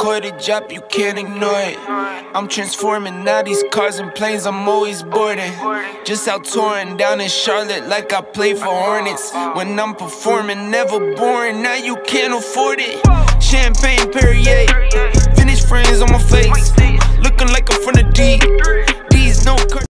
record a drop, you can't ignore it. I'm transforming now these cars and planes, I'm always boarding. Just out touring down in Charlotte like I play for Hornets. When I'm performing, never boring, now you can't afford it. Champagne Perrier, finished friends on my face, looking like I'm from the D. These no